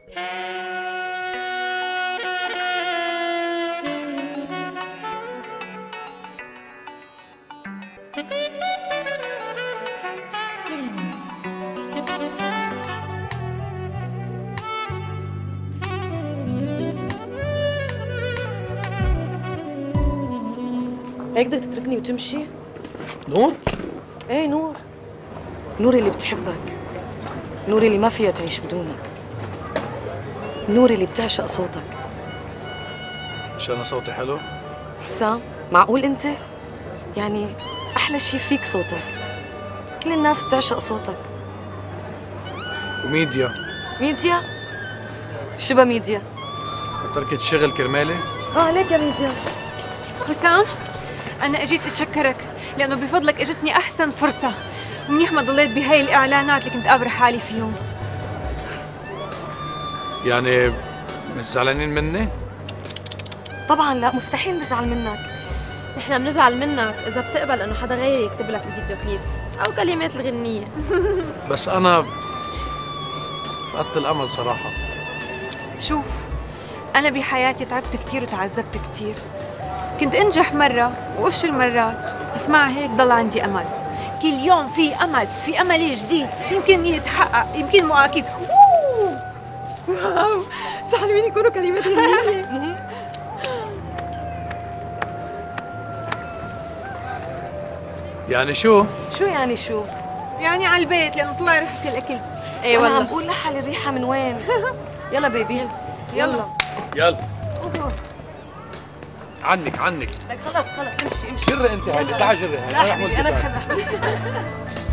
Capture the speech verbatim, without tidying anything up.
هيك بدك تتركني وتمشي؟ نور؟ ايه نور. نور اللي بتحبك، نور اللي ما فيها تعيش بدونك، نور اللي بتعشق صوتك. مش أنا صوتي حلو؟ حسام، معقول أنت؟ يعني أحلى شي فيك صوتك، كل الناس بتعشق صوتك. وميديا؟ ميديا؟ شبه ميديا؟ تركت شغل كرمالي؟ اه ليك يا ميديا. حسام، أنا أجيت أتشكرك لأنه بفضلك أجتني أحسن فرصة، منيح ما ضليت بهاي الإعلانات اللي كنت قابرة حالي فيهم. يعني مش زعلانين مني؟ طبعا لا، مستحيل نزعل منك. نحن بنزعل منك إذا بتقبل إنه حدا غيري يكتب لك الفيديو كليب أو كلمات الغنية. بس أنا فقدت الأمل صراحة. شوف، أنا بحياتي تعبت كتير وتعذبت كتير، كنت أنجح مرة وأفشل مرات، بس مع هيك ضل عندي أمل. كل يوم في أمل، في أمل جديد يمكن يتحقق، يمكن مو أكيد. واو، شو حلوين يكونوا كلمات غنية. يعني شو؟ شو يعني شو؟ يعني على البيت لأنه طلع ريحة الأكل. ايه والله والله. عم بقول لحالي الريحة من وين؟ يلا بيبي يلا يلا عنك عنك. لك خلص خلص امشي امشي. جري انت هيدي، تعال جري هيدي. لا حبيبي انا بحب احمد.